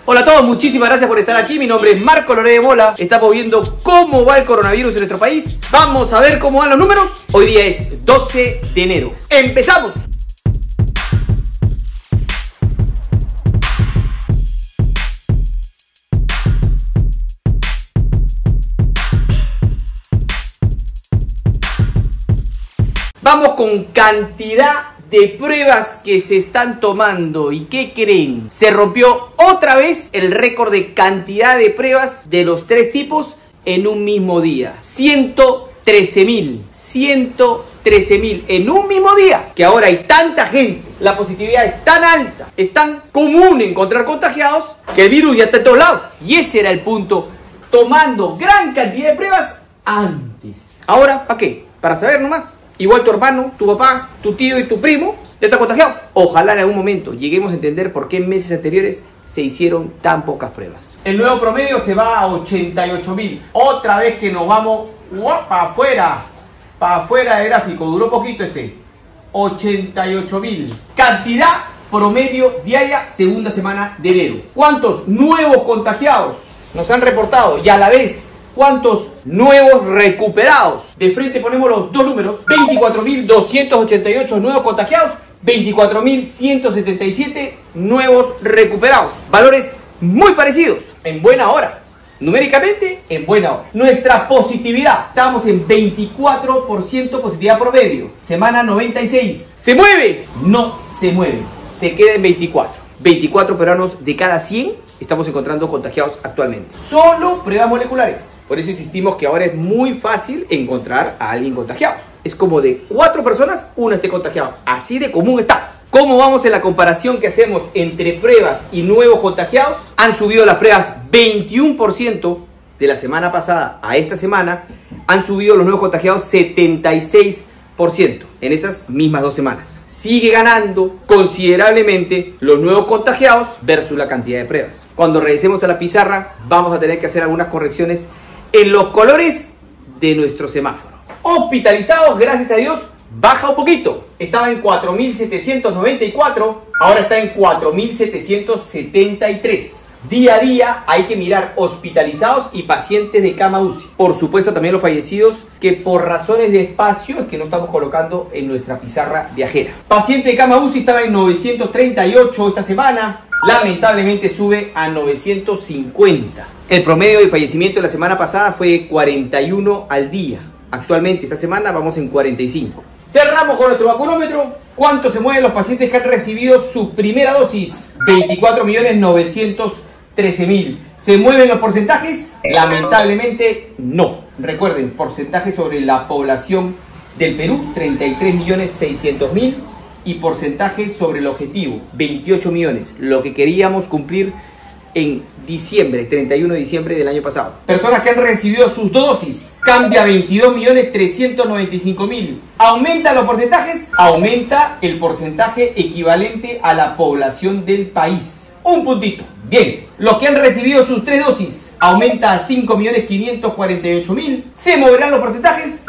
Hola a todos, muchísimas gracias por estar aquí. Mi nombre es Marco Loré de Mola. Estamos viendo cómo va el coronavirus en nuestro país. Vamos a ver cómo van los números. Hoy día es 12 de enero. ¡Empezamos! Vamos con cantidad de pruebas que se están tomando. ¿Y qué creen? Se rompió otra vez el récord de cantidad de pruebas de los tres tipos en un mismo día. 113.000. 113.000 en un mismo día. Que ahora hay tanta gente, la positividad es tan alta, es tan común encontrar contagiados, que el virus ya está en todos lados. Y ese era el punto, tomando gran cantidad de pruebas antes. Ahora, ¿para qué? Para saber nomás. Igual tu hermano, tu papá, tu tío y tu primo ya están contagiados. Ojalá en algún momento lleguemos a entender por qué en meses anteriores se hicieron tan pocas pruebas. El nuevo promedio se va a 88.000. Otra vez que nos vamos para afuera del gráfico. Duró poquito 88.000. Cantidad promedio diaria, segunda semana de enero. ¿Cuántos nuevos contagiados nos han reportado? Y a la vez, ¿cuántos nuevos recuperados? De frente ponemos los dos números. 24.288 nuevos contagiados, 24.177 nuevos recuperados. Valores muy parecidos, en buena hora. Numéricamente, en buena hora. Nuestra positividad, estamos en 24% positividad promedio. Semana 96. ¿Se mueve? No se mueve. Se queda en 24. 24 peruanos de cada 100 estamos encontrando contagiados actualmente. Solo pruebas moleculares. Por eso insistimos que ahora es muy fácil encontrar a alguien contagiado. Es como de 4 personas, uno esté contagiado. Así de común está. ¿Cómo vamos en la comparación que hacemos entre pruebas y nuevos contagiados? Han subido las pruebas 21% de la semana pasada a esta semana. Han subido los nuevos contagiados 76% en esas mismas 2 semanas. Sigue ganando considerablemente los nuevos contagiados versus la cantidad de pruebas. Cuando regresemos a la pizarra vamos a tener que hacer algunas correcciones en los colores de nuestro semáforo. Hospitalizados, gracias a Dios, baja un poquito. Estaba en 4.794, ahora está en 4.773. Día a día hay que mirar hospitalizados y pacientes de cama UCI. Por supuesto también los fallecidos, que por razones de espacio es que no estamos colocando en nuestra pizarra viajera. Paciente de cama UCI estaba en 938 esta semana. Lamentablemente sube a 950. El promedio de fallecimiento de la semana pasada fue 41 al día. Actualmente esta semana vamos en 45. Cerramos con nuestro vacunómetro. ¿Cuánto se mueven los pacientes que han recibido su primera dosis? 24.913.000. ¿Se mueven los porcentajes? Lamentablemente no. Recuerden, porcentaje sobre la población del Perú, 33.600.000. Y porcentaje sobre el objetivo, 28 millones. Lo que queríamos cumplir en diciembre, 31 de diciembre del año pasado. Personas que han recibido sus dosis. Cambia 22.395.000. ¿Aumentan los porcentajes? Aumenta el porcentaje equivalente a la población del país. Un puntito. Bien. Los que han recibido sus 3 dosis. Aumenta a 5.548.000. ¿Se moverán los porcentajes?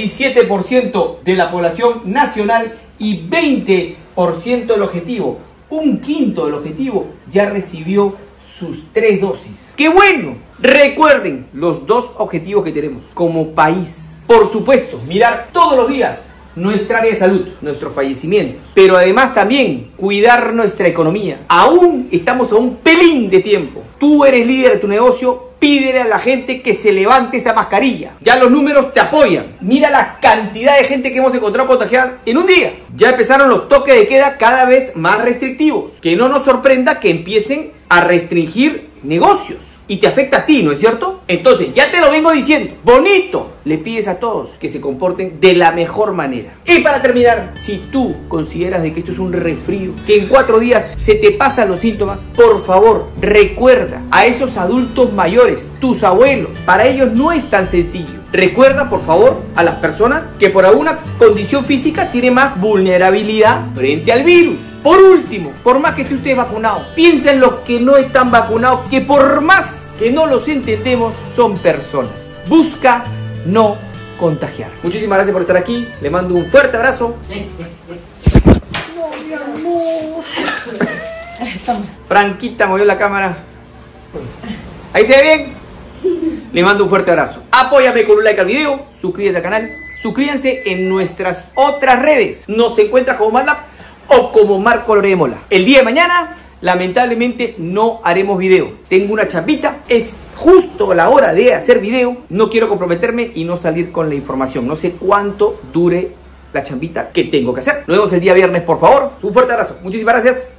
17% de la población nacional y 20% del objetivo. Un quinto del objetivo ya recibió sus 3 dosis. ¡Qué bueno! Recuerden los 2 objetivos que tenemos como país. Por supuesto, mirar todos los días nuestra área de salud, nuestros fallecimientos, pero además también cuidar nuestra economía. Aún estamos a un pelín de tiempo. Tú eres líder de tu negocio, pídele a la gente que se levante esa mascarilla. Ya los números te apoyan. Mira la cantidad de gente que hemos encontrado contagiada en un día. Ya empezaron los toques de queda cada vez más restrictivos. Que no nos sorprenda que empiecen a restringir negocios. Y te afecta a ti, ¿no es cierto? Entonces, ya te lo vengo diciendo, bonito, le pides a todos que se comporten de la mejor manera. Y para terminar, si tú consideras de que esto es un resfrío, que en 4 días se te pasan los síntomas, por favor, recuerda a esos adultos mayores, tus abuelos, para ellos no es tan sencillo. Recuerda, por favor, a las personas que por alguna condición física tienen más vulnerabilidad frente al virus. Por último, por más que tú estés vacunado, piensa en los que no están vacunados, que por más que no los entendemos, son personas. Busca no contagiar. Muchísimas gracias por estar aquí. Le mando un fuerte abrazo. No, mi amor. Franquita movió la cámara. ¿Ahí se ve bien? Le mando un fuerte abrazo. Apóyame con un like al video, suscríbete al canal, suscríbanse en nuestras otras redes. Nos encuentras como MadLab o como Marco Lorea de Mola. El día de mañana, lamentablemente, no haremos video. Tengo una chambita, es justo la hora de hacer video. No quiero comprometerme y no salir con la información. No sé cuánto dure la chambita que tengo que hacer. Nos vemos el día viernes, por favor. Un fuerte abrazo. Muchísimas gracias.